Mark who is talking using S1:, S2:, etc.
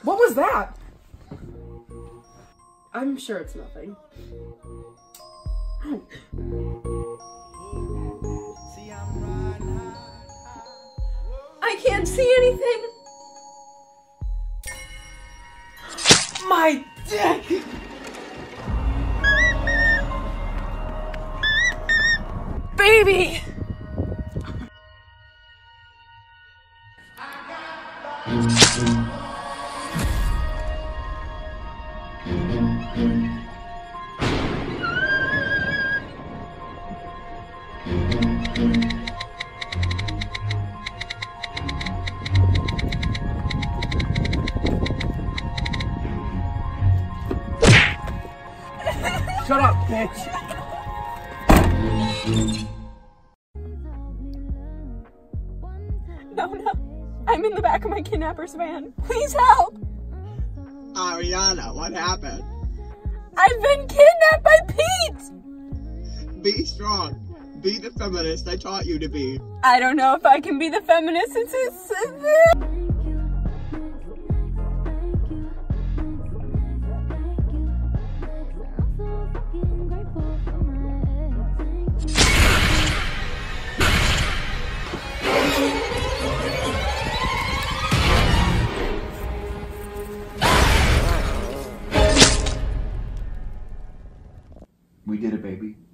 S1: What was that? I'm sure it's nothing. I can't see anything. My dick! Baby! Shut up, bitch! No. I'm in the back of my kidnapper's van. Please help!
S2: Ariana, what happened?
S1: I've been kidnapped by Pete!
S2: Be strong. Be the feminist I taught you to be.
S1: I don't know if I can be the feminist since it's...
S3: We did it, baby.